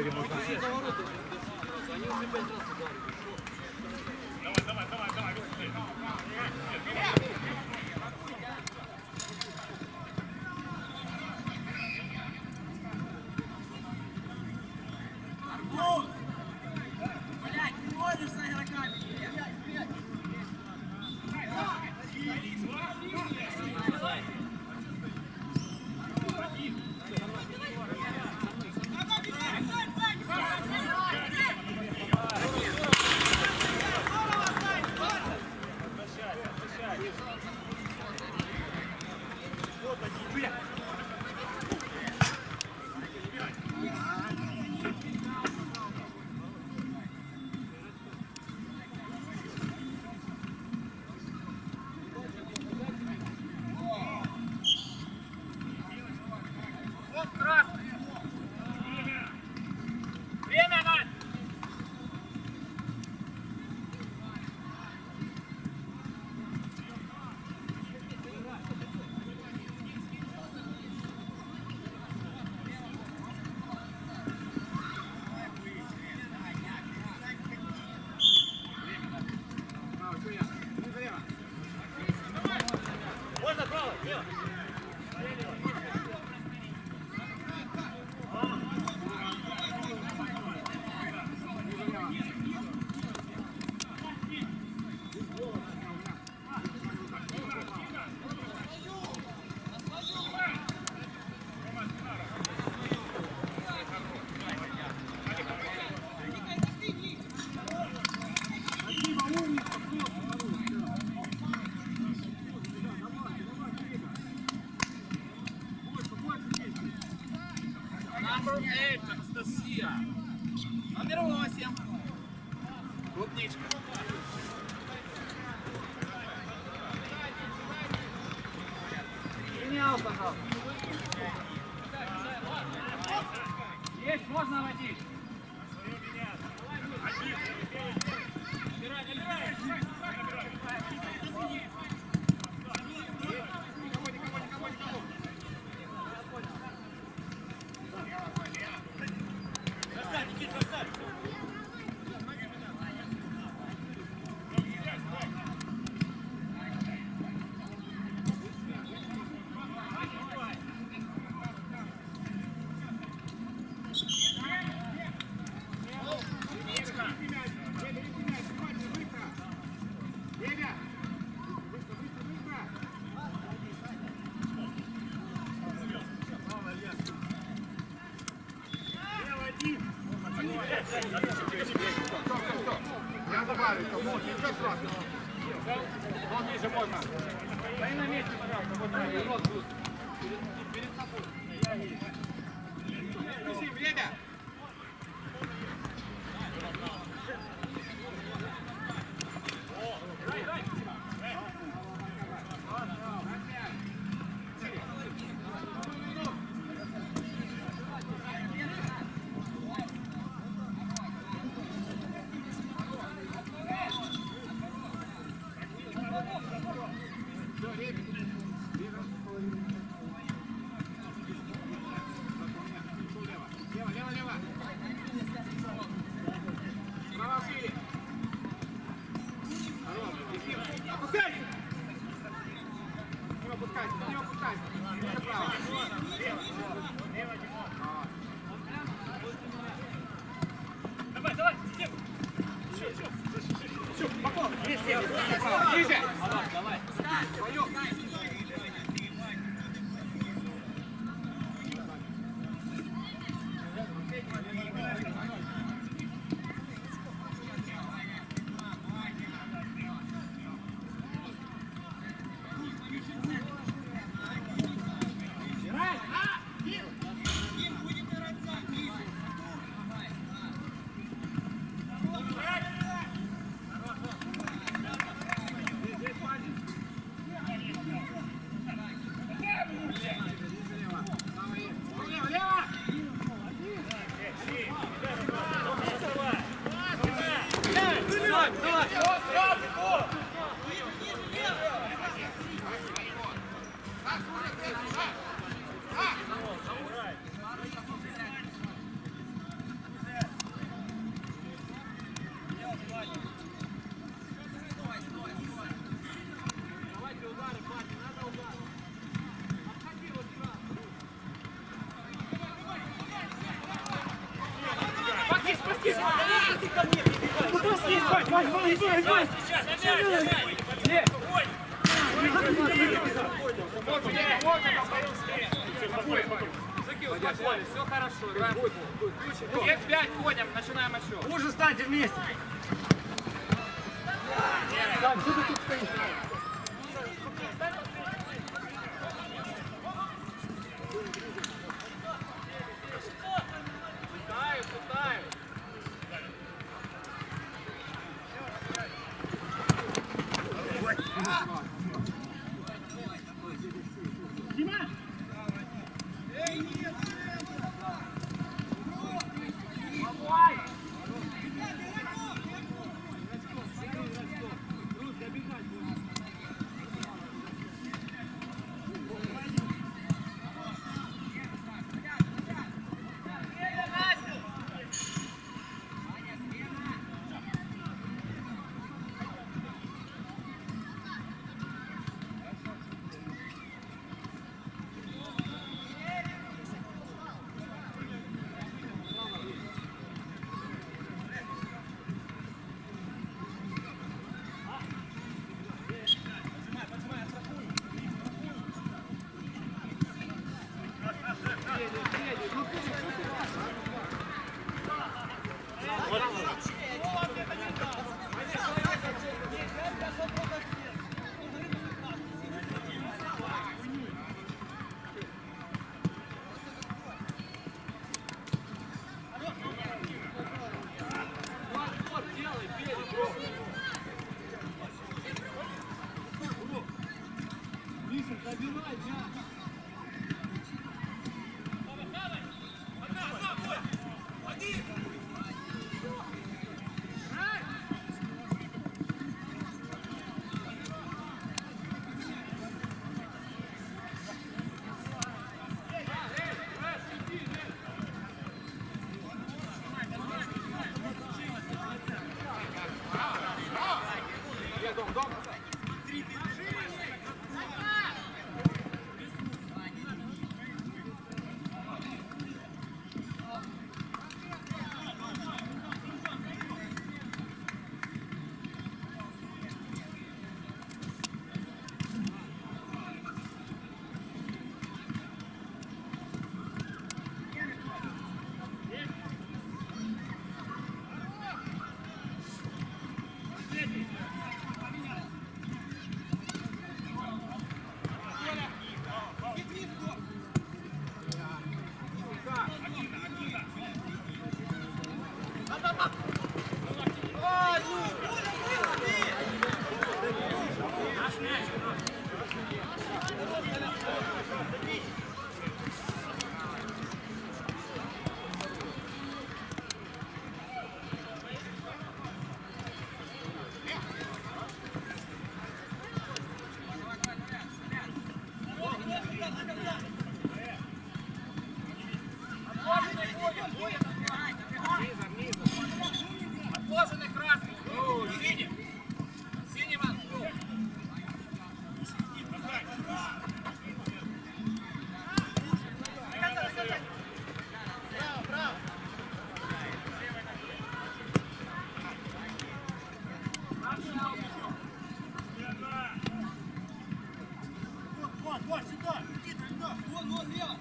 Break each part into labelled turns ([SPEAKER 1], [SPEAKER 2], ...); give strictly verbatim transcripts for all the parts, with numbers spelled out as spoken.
[SPEAKER 1] Игорь можно.
[SPEAKER 2] Они уже пять раз ударили.
[SPEAKER 3] Давай, давай, давай, давай, быстрее.
[SPEAKER 4] Арбуз! Блядь, не можешь за игроками! Номер восемь. Клубничка.
[SPEAKER 2] Менял, пожалуйста. Есть, можно водить. Набирай, набирай.
[SPEAKER 1] Я добавлю, что можно, ничего страшного. Вот ниже можно.
[SPEAKER 2] Стои на месте, пожалуйста, вот так, рот будет. Перед собой.
[SPEAKER 4] Спаси, время!
[SPEAKER 3] Давай, давай, Тим. Еще, еще. Еще, Баков. Ниже.
[SPEAKER 2] Давай, давай.
[SPEAKER 3] Здесь, здесь, ко мне прибегай.
[SPEAKER 2] Куда съесть? Вань, Вань, Вань, Вань, Вань! Нет! Закил, спокойно, все хорошо, играем в футбол. Все пять ходим, начинаем отсчет.
[SPEAKER 1] Лучше станьте вместе.
[SPEAKER 2] Так, что ты тут стоишь? Пытаю, пытаю. Отложенный красный. Синий. Синий ман.
[SPEAKER 4] Вот, вот, сюда! Никита, сюда! Вон, вон, лево!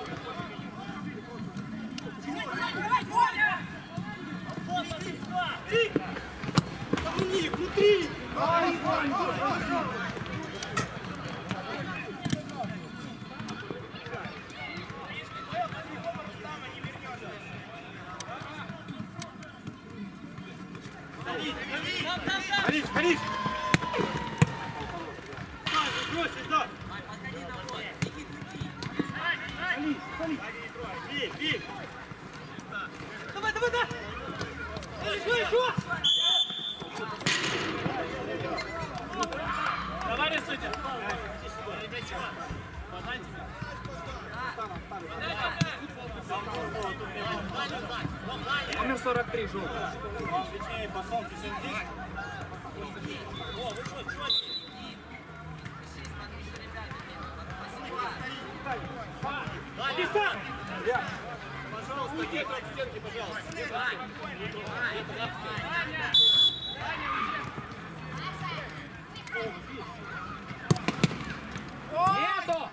[SPEAKER 4] Три!
[SPEAKER 3] Стой!
[SPEAKER 4] Подходи на бой. Беги, беги.
[SPEAKER 3] Бей, бей!
[SPEAKER 2] Давай, давай, давай! Еще, еще! Давай, рисуйте! Номер сорок три, желтый.
[SPEAKER 3] Пожалуйста, не брать стенки, пожалуйста.
[SPEAKER 2] Нету!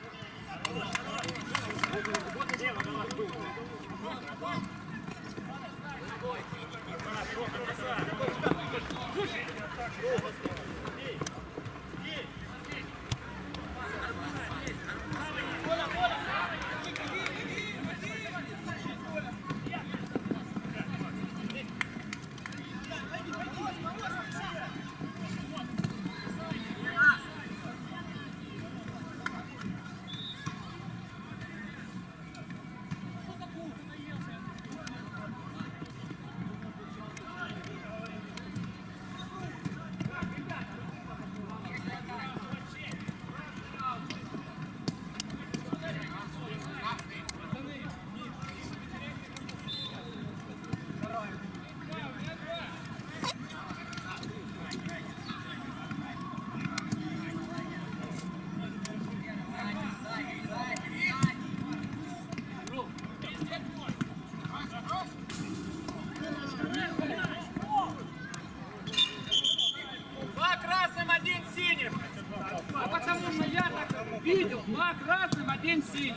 [SPEAKER 2] Два красным, один синим. А потому что я так видел, два красным, один синим.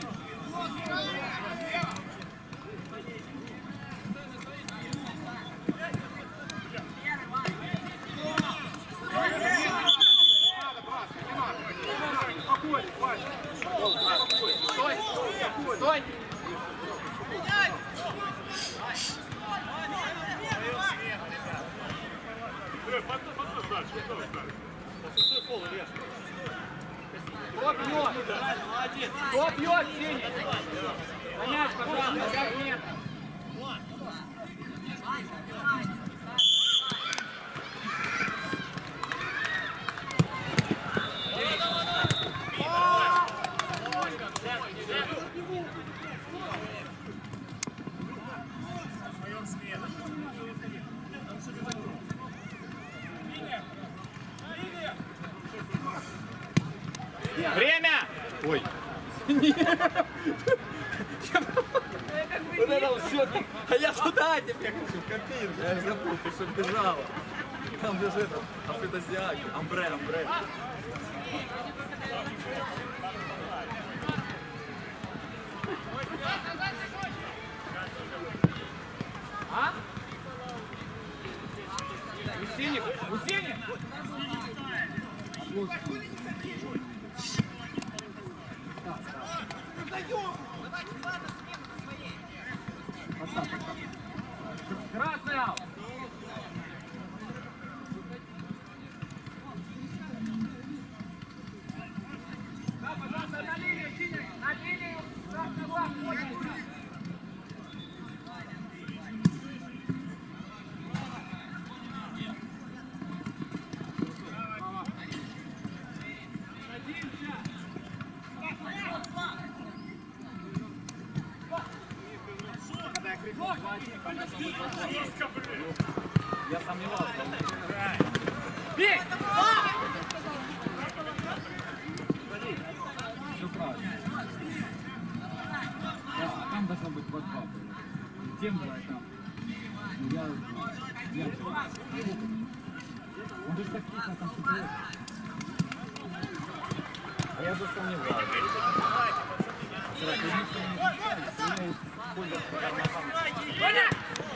[SPEAKER 2] Стой! Кто бьет? Кто бьет, синий? Понять, пожалуйста, как нет. Время!
[SPEAKER 5] Ой. Вот это вот все. А я туда тебе хочу, в кабину. Я забыл, ты что бежала. Там же это, афродизиак, амбре, амбре.
[SPEAKER 2] А? У синих? У синих? Красный аут. Да, пожалуйста, на линию, синий, на линию красного входит.
[SPEAKER 5] Я сомневался.
[SPEAKER 2] Бей!
[SPEAKER 5] Все правильно. А там должно быть вот два. Тем более там. Я... я... Он же так тихо там сидел. А я засомневался. Вчера, ты никто не замечает, меня используют как ногам.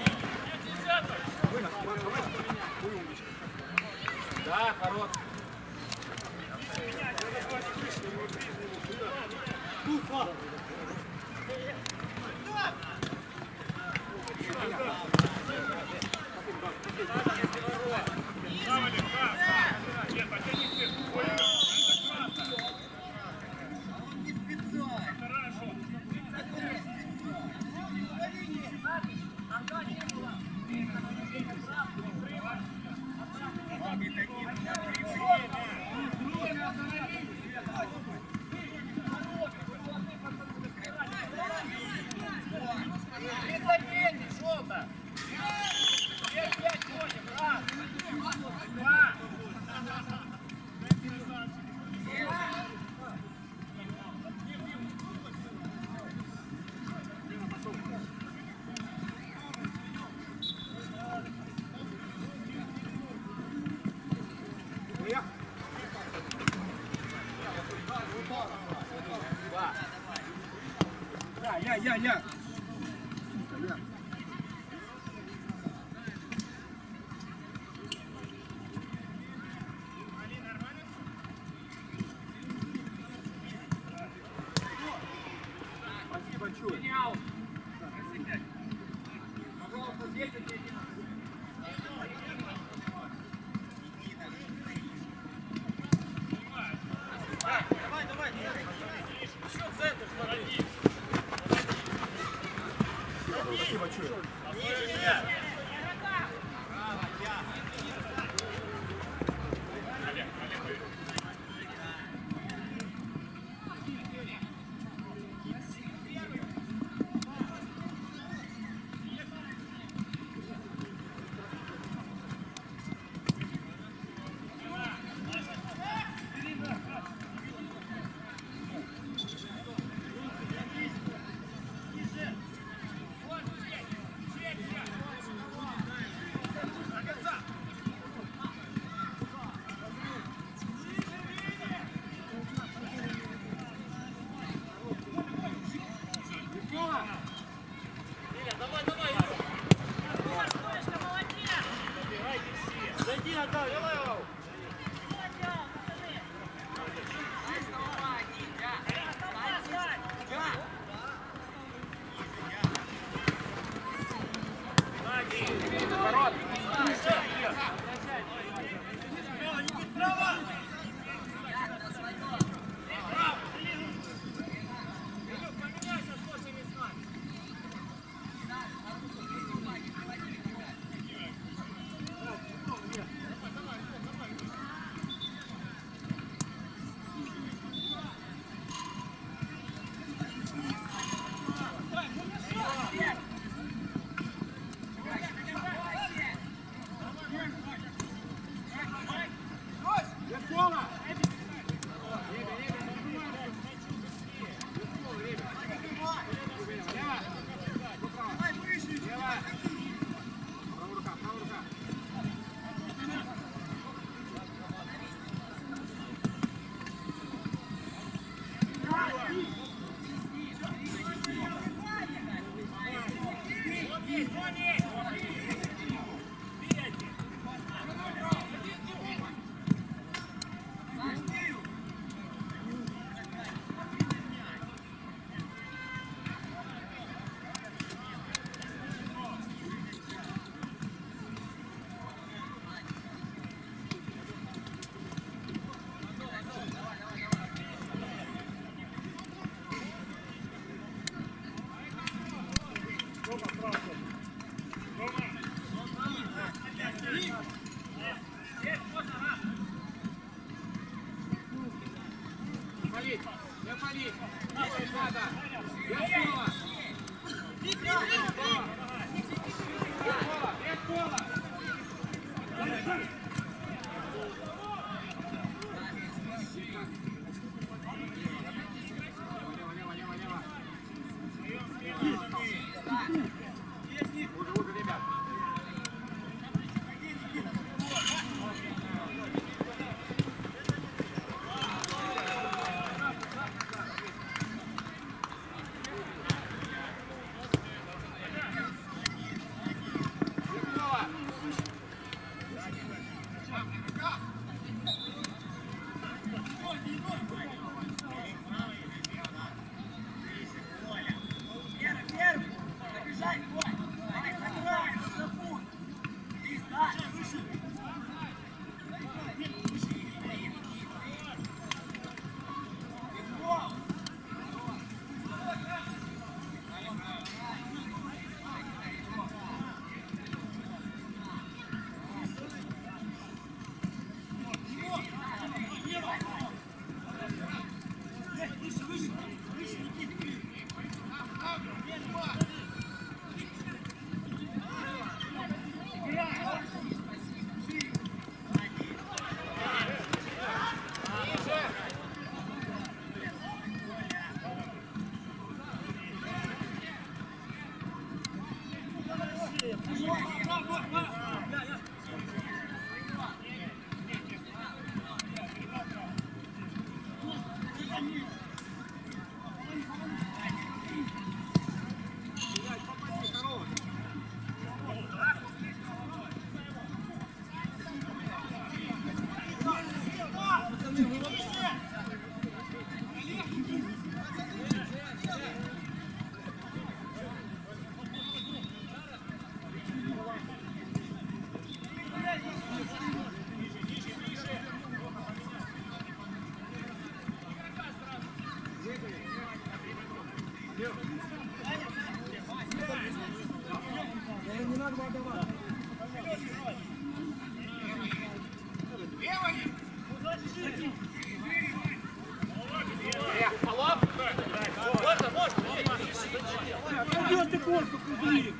[SPEAKER 2] Да, хорош. Я, я, я.
[SPEAKER 1] Спасибо, Чуй.
[SPEAKER 2] Пожалуйста, десять.
[SPEAKER 3] Давай, давай. Еще центр, смотри.
[SPEAKER 1] Спасибо, Чуй.
[SPEAKER 3] Давай, давай. Зайди, отдай, давай.
[SPEAKER 2] Палить, не палить. Надо. Без пола. Без пола. Без пола.
[SPEAKER 4] Не надо отдавать. Пойдет ты корпус, куди?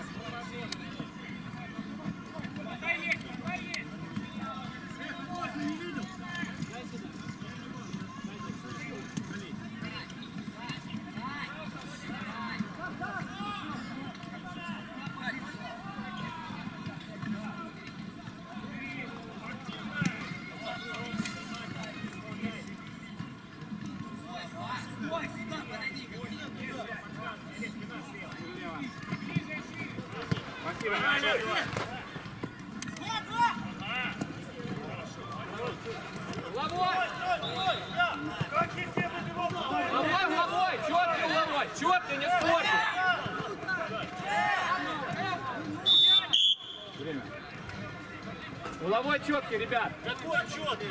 [SPEAKER 2] Четко, не спорь! Время. Угловой четкий, ребят.
[SPEAKER 3] Какой четкий?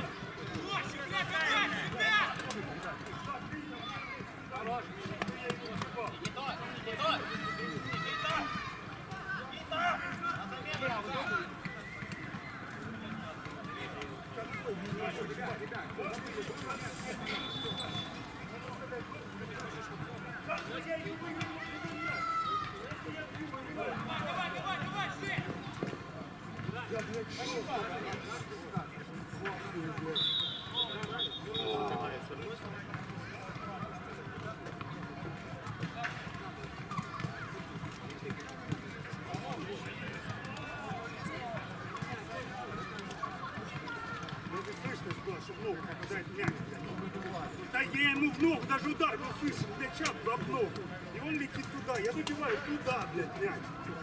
[SPEAKER 1] Да я ему в ногу, даже удар был слышен, мяча об ногу. И он летит туда, я выбиваю туда, блядь, мяч.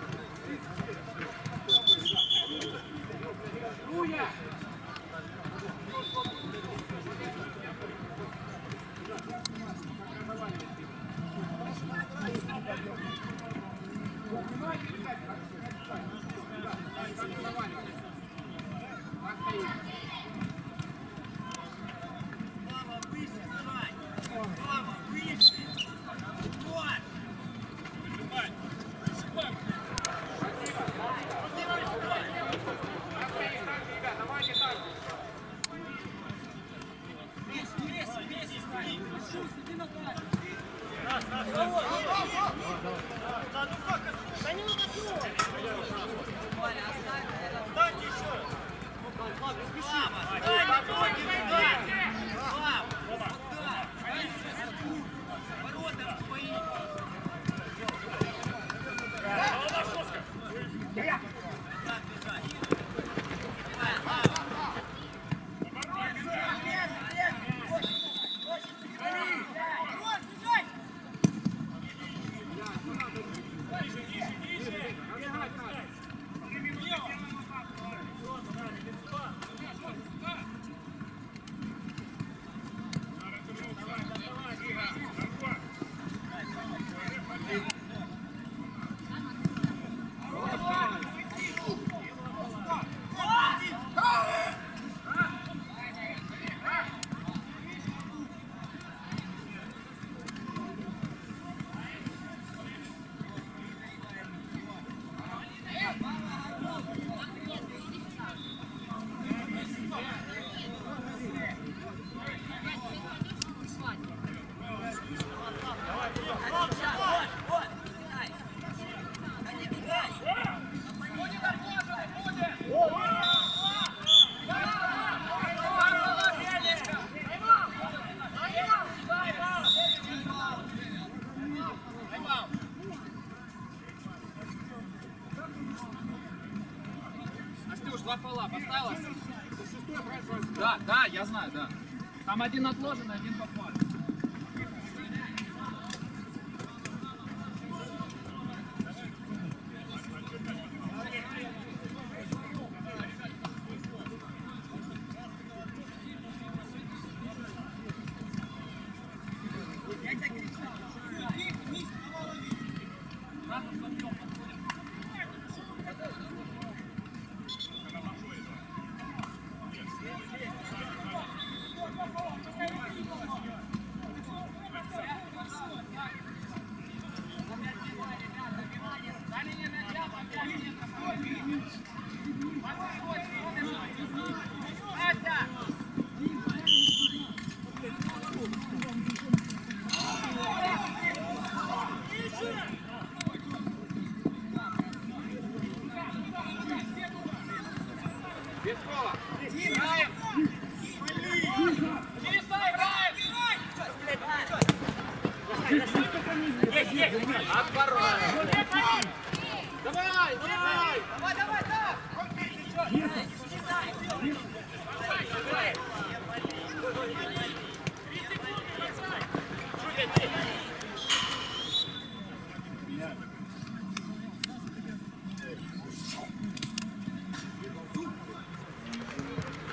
[SPEAKER 2] Два фола поставилось? Да, да, я знаю, да. Там один отложен, один попал. Вова. Играем. Чисто играем. Есть, есть. Отборай. Давай, давай. Давай, давай, да. Шутя,